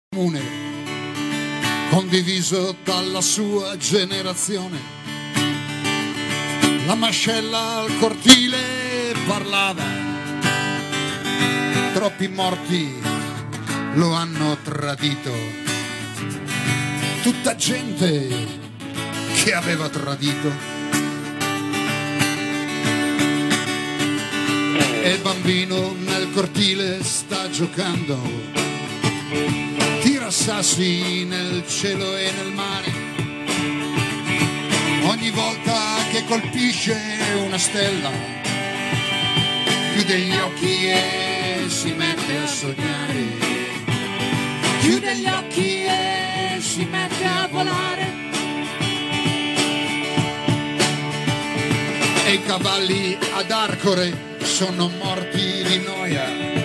comune, condiviso dalla sua generazione. La mascella al cortile parlava, troppi morti lo hanno tradito. Tutta gente che aveva tradito. E il bambino nel cortile sta giocando, tira sassi nel cielo e nel mare. Ogni volta che colpisce una stella, chiude gli occhi e si mette a sognare. Chiude gli occhi e si mette a volare. E i cavalli ad Arcore sono morti di noia.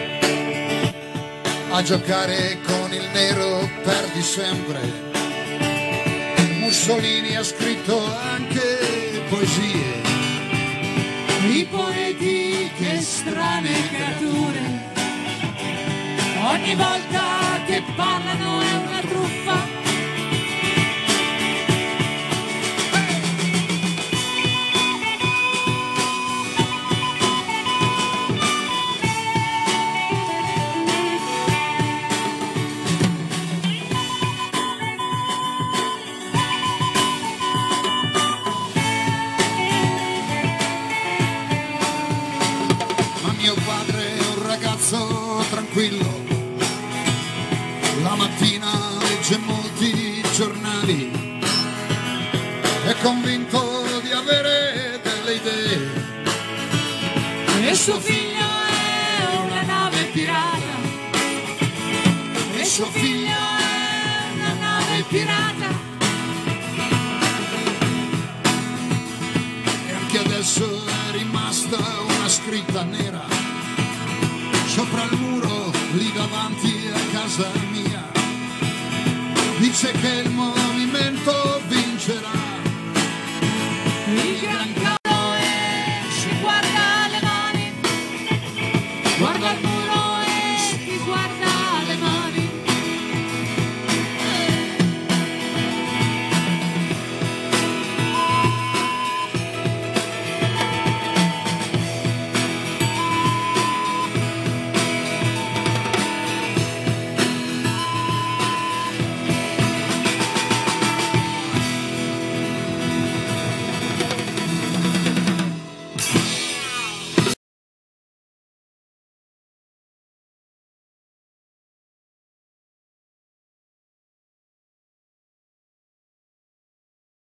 A giocare con il nero perdi sempre. Mussolini ha scritto anche poesie. I poeti, che strane creature, ogni volta che parlano è una truffa. Mio padre è un ragazzo tranquillo, la mattina legge molti giornali, è convinto di avere delle idee. E suo figlio è una nave pirata, e suo figlio è una nave pirata. E anche adesso è rimasta una scritta nera sopra il muro lì davanti a casa mia. Dice che il mondo